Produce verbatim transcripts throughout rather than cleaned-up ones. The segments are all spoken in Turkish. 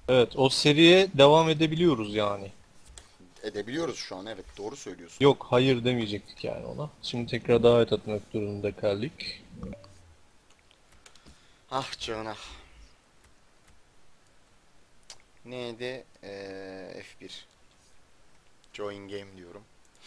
Evet, o seriye devam edebiliyoruz yani. Edebiliyoruz şu an, evet, doğru söylüyorsun. Yok, hayır demeyecektik yani ona. Şimdi tekrar davet etmek durumunda kaldık. Ah canına. Neydi? Ee, F bir. Join game diyorum.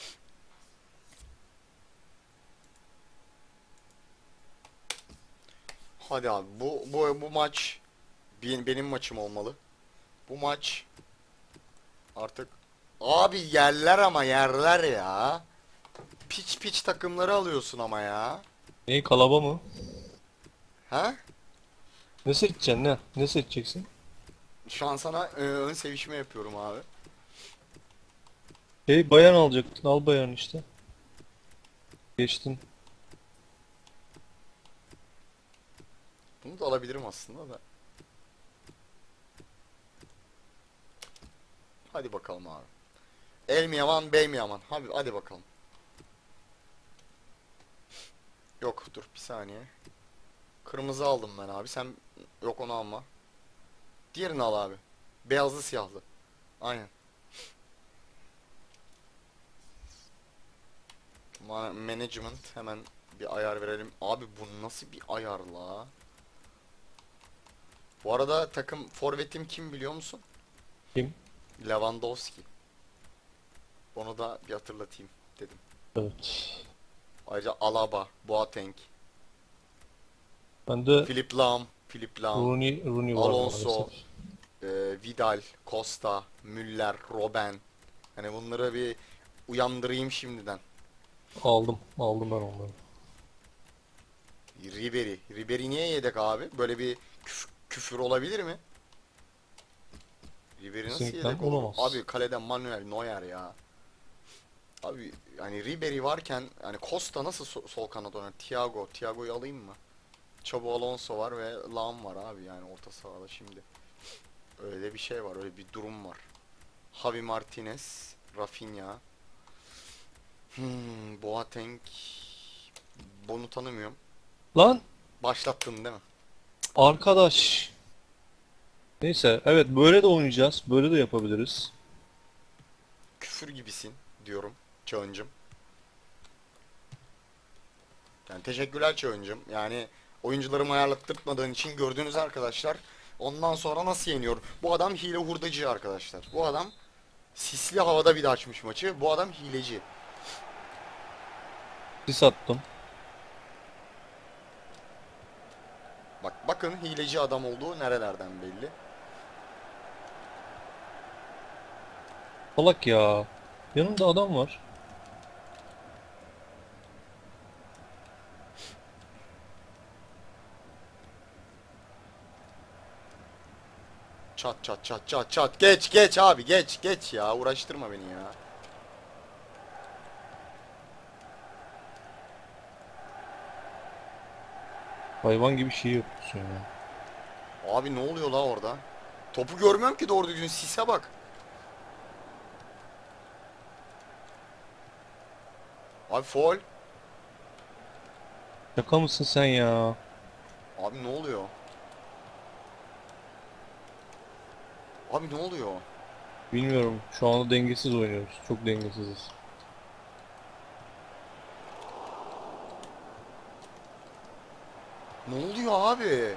Hadi abi, bu bu bu maç benim, benim maçım olmalı. Bu maç artık abi, yerler ama yerler ya. Piç piç takımları alıyorsun ama ya. Ne, kalaba mı? Ha? Ne seçeceksin ne? Ne seçeceksin? Şu an sana e, ön sevişme yapıyorum abi. Şey, bayan alacaktın, al bayan işte. Geçtin. Bunu da alabilirim aslında da. Hadi bakalım abi. El mi yaman, bey mi yaman? Hadi, hadi bakalım. Yok, dur bir saniye. Kırmızı aldım ben abi. Sen yok, onu alma. Diğerini al abi. Beyazlı siyahlı. Aynen. Ma- Management, hemen bir ayar verelim. Abi bu nasıl bir ayar la? Bu arada takım forvetim kim biliyor musun? Kim? Lewandowski. Onu da bir hatırlatayım dedim. Evet. Ayrıca Alaba, Boateng, Ben de Philip Lahm, Philip Lahm, Rooney, Rooney var maalesef. Alonso, e, Vidal, Costa, Müller, Robben. Hani bunları bir uyandırayım şimdiden. Aldım. Aldım ben onları. Ribery. Ribery niye yedek abi? Böyle bir küf- küfür olabilir mi? Ribery nasıl Kesinlikle yedek olur? olamaz. Abi kaleden Manuel Neuer ya. Abi hani Ribery varken hani Costa nasıl so- sol kanat oynar? Thiago. Thiago'yu alayım mı? Xabi Alonso var ve Lahm var abi, yani orta sahada şimdi. Öyle bir şey var, öyle bir durum var. Javi Martinez, Rafinha, hmm, Boateng. Bunu tanımıyorum. Lan Başlattın değil mi? arkadaş. Neyse, evet, böyle de oynayacağız. Böyle de yapabiliriz. Küfür gibisin diyorum Çağıncım. Yani teşekkürler Çağıncım. Yani oyuncularımı ayarlattırtmadığın için gördüğünüz arkadaşlar. Ondan sonra nasıl yeniyor? Bu adam hile hurdacı arkadaşlar. Bu adam sisli havada bir de açmış maçı. Bu adam hileci. Sis attım. Bak bakın, hileci adam olduğu nerelerden belli. Salak ya. Yanımda adam var. Çat çat çat çat çat. Geç geç abi, geç geç ya. Uğraştırma beni ya. Hayvan gibi şey yapıyorsun ya. Abi ne oluyor la orada? Topu görmüyorum ki doğru düzgün. Sise bak. Abi foul. Şaka mısın sen ya? Abi ne oluyor? Abi ne oluyor? Bilmiyorum. Şu anda dengesiz oynuyoruz. Çok dengesiziz. Ne oluyor abi?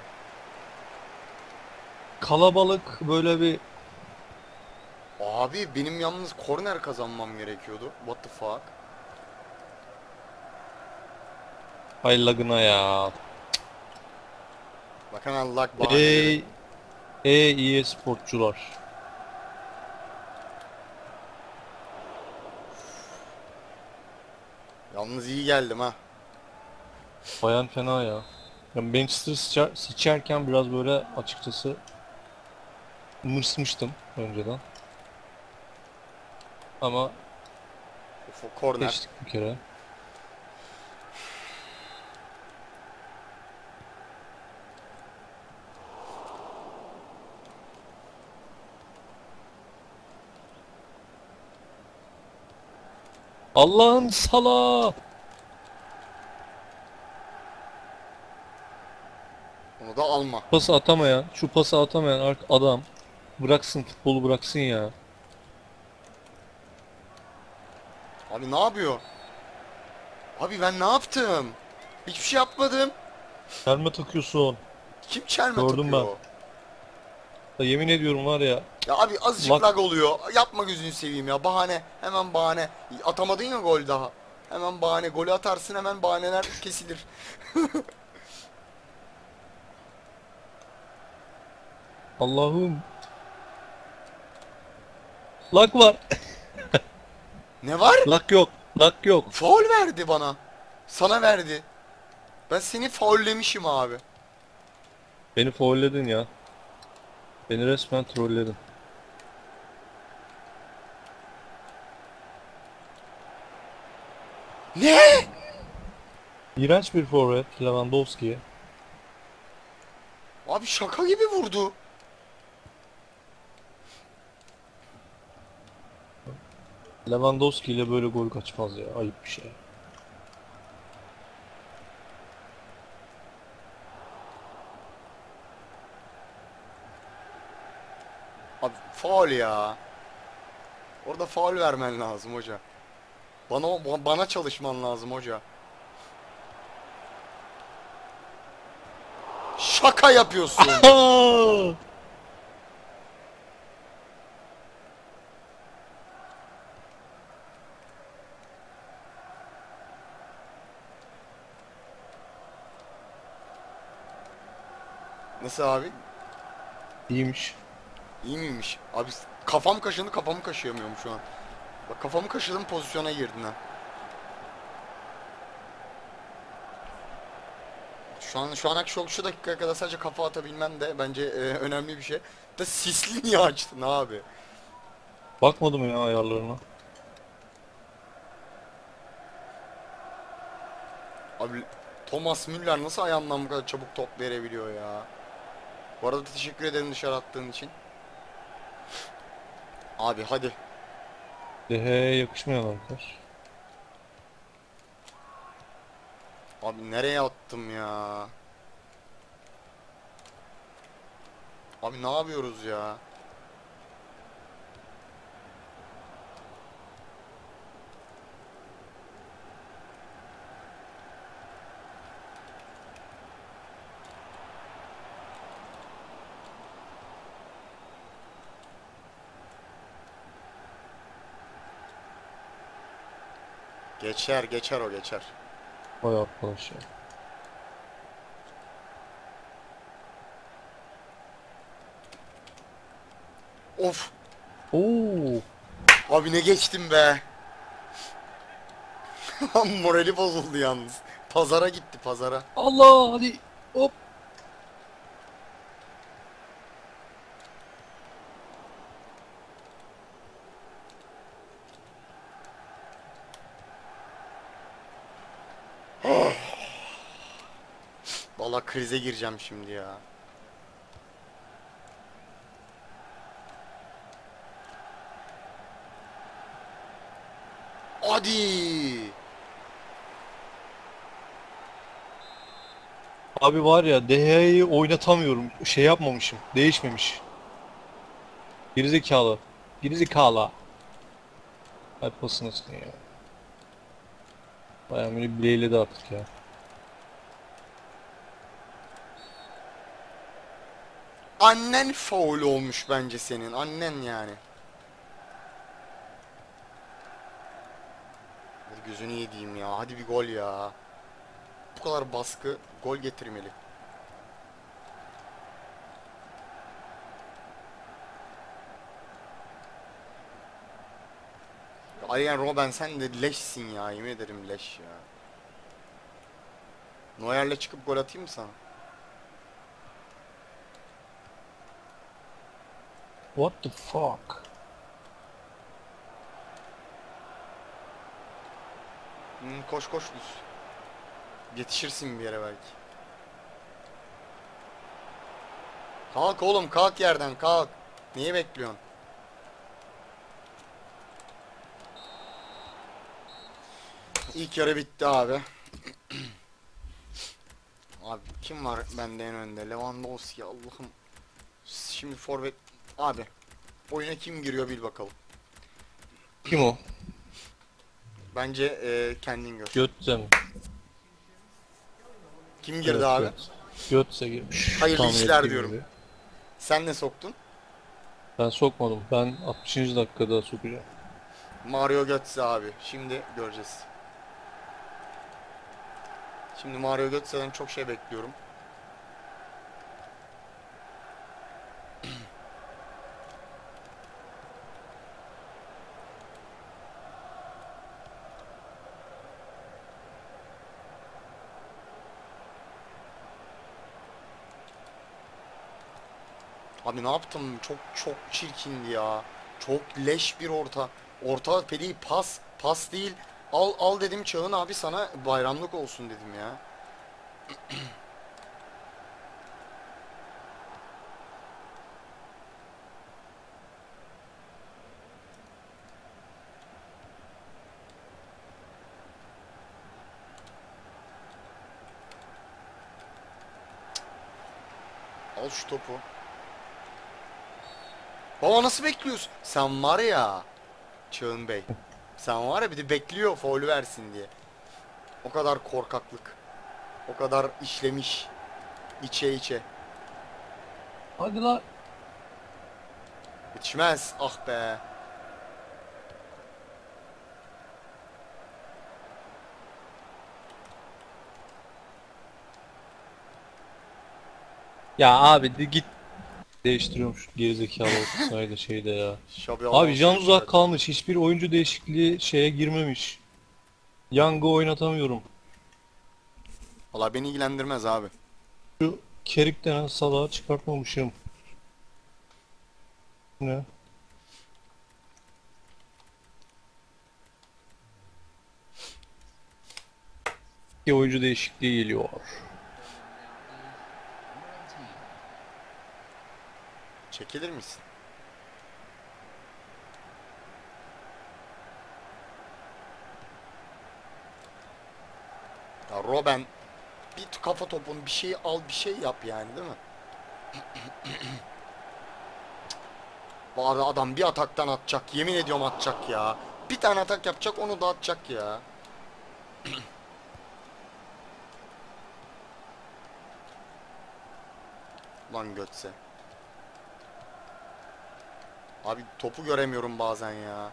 Kalabalık böyle bir Abi benim yalnız korner kazanmam gerekiyordu. What the fuck? hay lagına ya. Bak hemen lag bahaneleri. Ey ey iyi sportçular. Yalnız iyi geldim ha. Bayan fena ya. Ya Manchester seçer, seçerken biraz böyle açıkçası mırsmıştım önceden. Ama Uf, korner. seçtik bir kere. Allah'ın sala. Onu da alma. Pası atamayan, şu pası atamayan ark- adam bıraksın, futbolu bıraksın ya. Abi ne yapıyor? Abi ben ne yaptım? Hiçbir şey yapmadım. Çelme takıyorsun. Kim çelme Gördüm ben. takıyor? Ya yemin ediyorum var ya. Ya abi azıcık Lak lag oluyor. Yapma gözünü seveyim ya. Bahane. Hemen bahane. Atamadın ya gol daha. Hemen bahane. Golü atarsın hemen bahaneler kesilir. Allah'ım. Lak var. Ne var? Lak yok. Lak yok. Faul verdi bana. Sana verdi. Ben seni faullemişim abi. Beni foulledin ya. Beni resmen trolledin. Ne? İğrenç bir forvet Lewandowski'ye. Abi şaka gibi vurdu. Lewandowski ile böyle gol kaçmaz ya. Ayıp bir şey. Abi faul ya. Orada faul vermen lazım hoca. Bana ba- bana çalışman lazım hoca. Şaka yapıyorsun. Nasıl abi? İyiymiş. İyi miymiş? Abi kafam kaşındı, kafamı kaşıyamıyorum şu an. Bak kafamı kaşıdım, pozisyona girdin ha. Şu an şu an şu, şu dakikaya kadar sadece kafa atabilmen de bence e, önemli bir şey. Da sisli niye açtın abi? Bakmadım ya ayarlarına. Abi Thomas Müller nasıl ayağından bu kadar çabuk top verebiliyor ya? Bu arada teşekkür ederim dışarı attığın için. Abi hadi. Deheye yakışmayan hareketler. Abi nereye attım ya? Abi ne yapıyoruz ya? Geçer geçer o geçer. Vay arkadaş ya. Of. Oo. Abi ne geçtim be. Morali bozuldu yalnız. Pazara gitti pazara. Allah hadi. Hop. Vallahi krize gireceğim şimdi ya. Hadi. Abi var ya Dehea'yı oynatamıyorum. Şey yapmamışım. Değişmemiş. Gerizekalı. Gerizekalı. Ay pasını sıkın ya. Bayağı beni bileyledi artık ya. Annen faul olmuş bence senin. Annen yani. Hadi gözünü yediğim ya. Hadi bir gol ya. Bu kadar baskı gol getirmeli. Arjen Robben sen de leşsin ya. Yemin ederim leş ya. Neuer'le çıkıp gol atayım mı sana? What the fuck? Hmm, koş koş düz. Yetişirsin bir yere belki. Kalk oğlum kalk yerden kalk. Niye bekliyorsun? İlk yarı bitti abi. Abi kim var bende en önde? Lewandowski Allah'ım. Şimdi forvet abi Oyuna kim giriyor bil bakalım. Kim o? Bence e, kendin gör. Götze mi? Kim girdi Evet, abi? Göt. Götze girmiş. Hayırlı Tahmin işler ettiğim diyorum. gibi. Sen ne soktun? Ben sokmadım. Ben altmışıncı dakikada sokacağım. Mario Götze abi. Şimdi göreceğiz. Şimdi Mario Götze'den çok şey bekliyorum. Abi ne yaptım? Çok çok çirkindi ya. Çok leş bir orta. Orta pedi pas. Pas değil. Al al dedim Çağın abi, sana bayramlık olsun dedim ya. Al şu topu. Baba nasıl bekliyorsun? Sen var ya Çağın Bey. Sen var ya, bir de bekliyor faulü versin diye. O kadar korkaklık. O kadar işlemiş. İçe içe. Hadi lan. Yetişmez. Ah be. Ya abi de git. Değiştiriyorum şu gerizekalı ortasaydı şeyde ya. Şabi Abi can Alonso uzak çıkardı. kalmış. Hiçbir oyuncu değişikliği şeye girmemiş. Young'ı oynatamıyorum. Valla beni ilgilendirmez abi. Şu Kerik denen salağı çıkartmamışım. Ne? Bir oyuncu değişikliği geliyor. Çekilir misin? Ya Robben, bir kafa topun bir şey al, bir şey yap yani, değil mi? Bu abi adam bir ataktan atacak. Yemin ediyorum atacak ya. Bir tane atak yapacak, onu da atacak ya. Lan Götze. Abi topu göremiyorum bazen ya.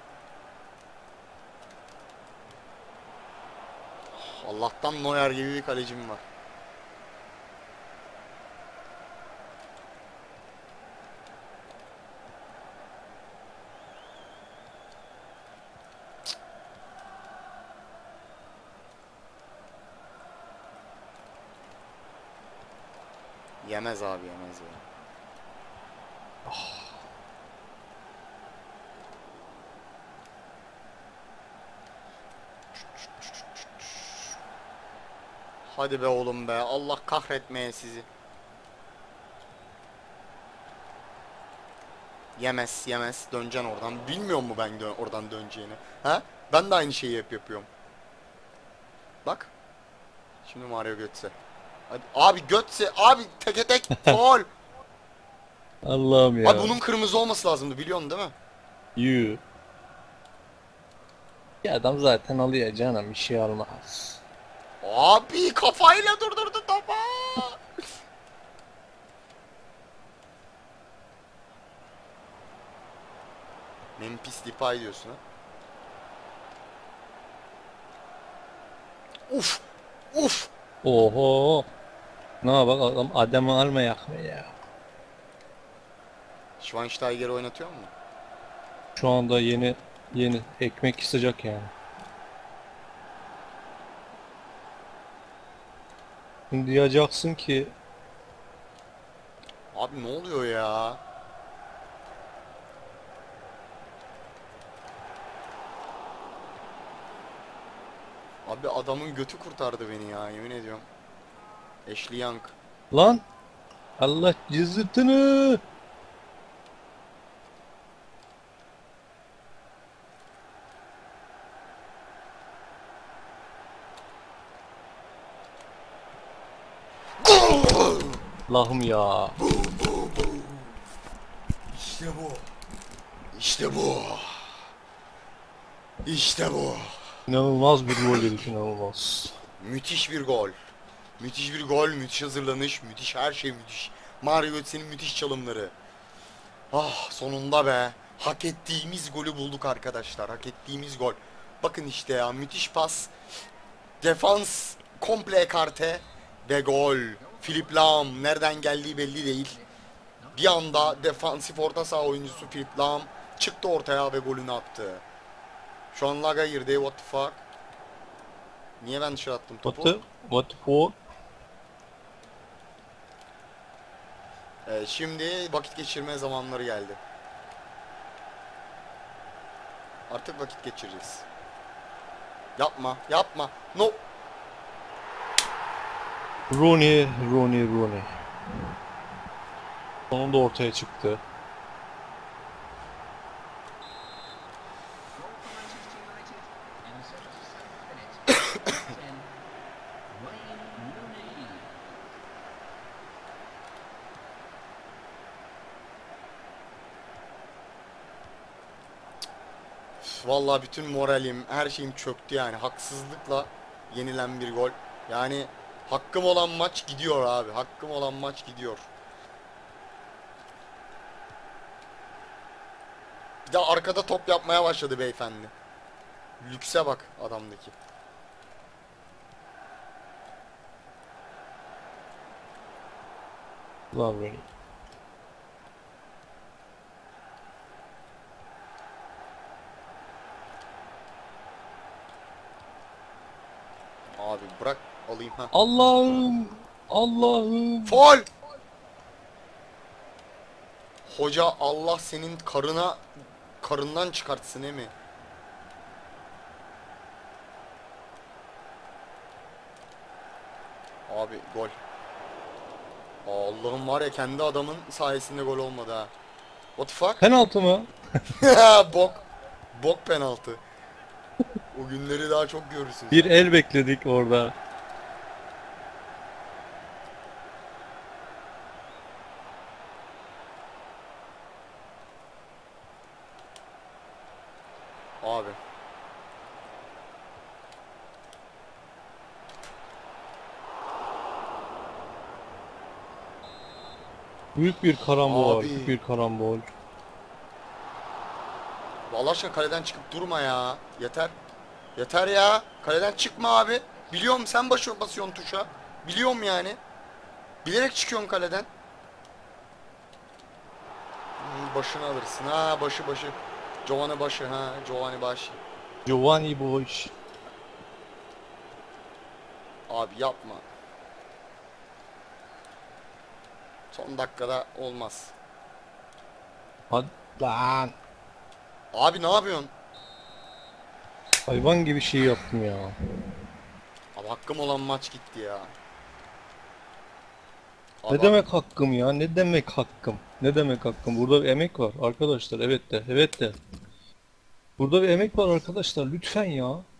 Allah'tan Neuer gibi bir kalecim var. Yemez abi, yemez ya. Hadi be oğlum be. Allah kahretmeye sizi. Yemez, yemez. Döneceksin oradan. Bilmiyor mu ben dön oradan döneceğini? Ha? Ben de aynı şeyi hep yapıyorum. Bak. Şimdi Mario Götze. Hadi. Abi Götze. Abi teke tek. Faul. Allah'ım ya. Abi bunun kırmızı olması lazımdı, biliyorsun değil mi? You. Ya adam zaten alıyor canım, bir şey almaz. Abi kafayla durdurdu topu. Memphis Depay diyorsun ha? Uf! Uf! Oho. Ne bak adam adamı almayak mı ya? Schweinsteiger'i oynatıyor mu? Şu anda yeni yeni ekmek sıcak yani. Şimdi diyeceksin ki Abi ne oluyor ya? Abi adamın götü kurtardı beni ya, yemin ediyorum. Ashley Young. lan Allah cızırtını. Allah'ım ya. İşte bu. İşte bu. İşte bu. İnanılmaz bir gol yedik, inanılmaz. Müthiş bir gol. Müthiş bir gol, müthiş hazırlanış, müthiş her şey müthiş. Mario Götze'nin müthiş çalımları. Ah sonunda be. Hak ettiğimiz golü bulduk arkadaşlar. Hak ettiğimiz gol. Bakın işte ya, müthiş pas. Defans komple ekarte ve gol. Philipp Lahm nereden geldiği belli değil. Bir anda defansif orta saha oyuncusu Philipp Lahm çıktı ortaya ve golünü attı. Şu an laga girdi. What the fuck? Niye ben dışarı attım What topu? the, what the fuck? Ee, şimdi vakit geçirme zamanları geldi. Artık vakit geçireceğiz. Yapma, yapma. No. Rooney, Rooney, Rooney. Sonunda ortaya çıktı. Vallahi bütün moralim, her şeyim çöktü yani. Haksızlıkla yenilen bir gol. Yani hakkım olan maç gidiyor abi. Hakkım olan maç gidiyor. Bir de arkada top yapmaya başladı beyefendi. Lükse bak adamdaki. Lan Rooney. Abi bırak alayım ha. Allah'ım, Allah'ım. Faul! Hoca Allah senin karına karından çıkartsın değil mi? Abi gol. Allah'ım var ya, kendi adamın sayesinde gol olmadı ha. What the fuck? Penaltı mı? Bok. Bok penaltı. O günleri daha çok görürsünüz. Bir el bekledik orada. Abi. Büyük bir karambol, Abi. büyük bir karambol. Allah aşkına kaleden çıkıp durma ya. Yeter. Yeter ya. Kaleden çıkma abi. Biliyorum sen başı basıyorsun tuşa. Biliyorum yani. Bilerek çıkıyorsun kaleden. Hmm, başını alırsın. Ha başı başı. Giovanni başı ha. Giovanni başı. Giovanni Boş. Abi yapma. Son dakikada olmaz. Hadi lan. Abi ne yapıyorsun? Hayvan gibi şey yaptım ya. Abi hakkım olan maç gitti ya. Ne Abi, demek hakkım ya? Ne demek hakkım? Ne demek hakkım? Burada bir emek var arkadaşlar. Evet de, evet de. Burada bir emek var arkadaşlar. Lütfen ya.